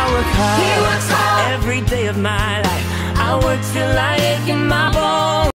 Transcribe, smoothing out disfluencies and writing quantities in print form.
work hard. He works hard every day of my life. I work till I